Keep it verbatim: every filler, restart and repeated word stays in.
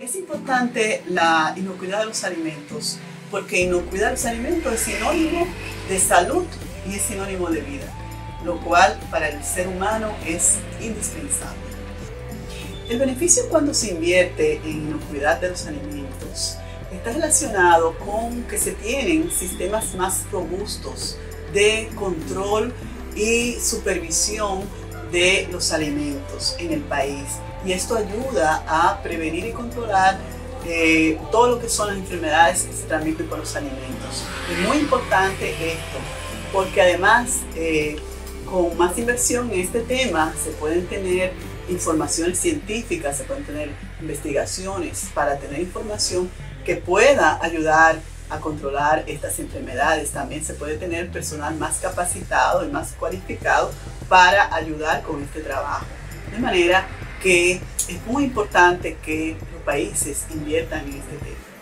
Es importante la inocuidad de los alimentos, porque inocuidad de los alimentos es sinónimo de salud y es sinónimo de vida, lo cual para el ser humano es indispensable. El beneficio cuando se invierte en inocuidad de los alimentos está relacionado con que se tienen sistemas más robustos de control y supervisión de los alimentos en el país, y esto ayuda a prevenir y controlar eh, todo lo que son las enfermedades que se transmiten por los alimentos. Es muy importante esto, porque además eh, con más inversión en este tema se pueden tener informaciones científicas, se pueden tener investigaciones para tener información que pueda ayudar a controlar estas enfermedades. También se puede tener personal más capacitado y más cualificado para ayudar con este trabajo. De manera que es muy importante que los países inviertan en este tema.